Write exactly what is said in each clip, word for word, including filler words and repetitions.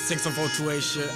six oh four two eight shit.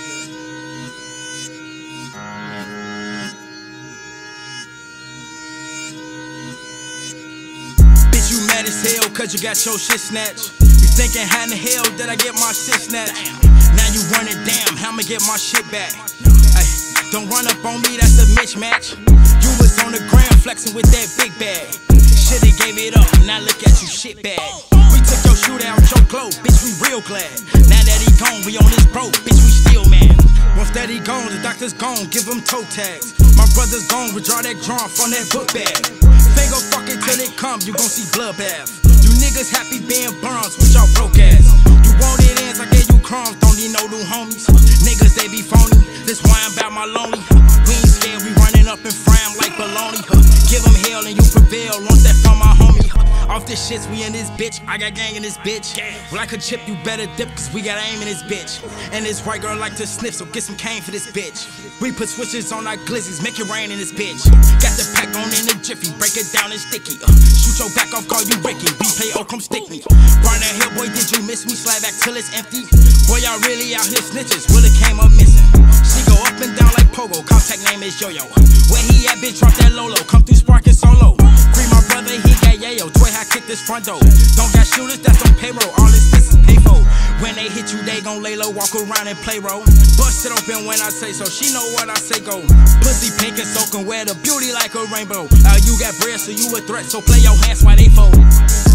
Bitch, you mad as hell cause you got your shit snatched. You thinking how in the hell did I get my shit snatched? Now you running, damn, how I'ma get my shit back? Ay, don't run up on me, that's a mismatch. You was on the ground flexing with that big bag. Shoulda gave it up, now look at you, shit bag. We took your shootout, your glow, bitch, we real glad. Now that he gone, we on this broke, bitch, we still mad. Once that he gone, the doctor's gone, give him toe tags. My brother's gone, withdraw that drum from that book bag. Finger fuck it till it come, you gon' see bloodbath. You niggas happy being bronze with y'all broke ass. You wanted ends, I gave you crumbs, don't need no new homies. Niggas, they be phony, this why I'm about my lonely. We ain't scared, we running up and frying like baloney. Give them hell and you prevail, want that from my homie. Off this shits, we in this bitch, I got gang in this bitch. Like a chip, you better dip, cause we got aim in this bitch. And this white girl like to sniff, so get some cane for this bitch. We put switches on our glizzies, make it rain in this bitch. Got the pack on in the jiffy, break it down and sticky. uh, Shoot your back off, call you Ricky, replay, oh come stick me. Run that hill, boy, did you miss me? Slide back till it's empty. Boy, y'all really out here snitches, Willie came up missing. She go up and down like Pogo, contact name is Yo-Yo. Where he at, bitch, drop that Lolo, come through sparking solo. Free my brother, he got yayo, toy how kick this front door. Don't got shooters, that's on payroll, all this this is pay for. When they hit you, they gon' lay low, walk around and play roll. Bust it open when I say so, she know what I say go. Pussy pink and soaking wet, a beauty like a rainbow. Uh, you got bread, so you a threat, so play your hands while they fold.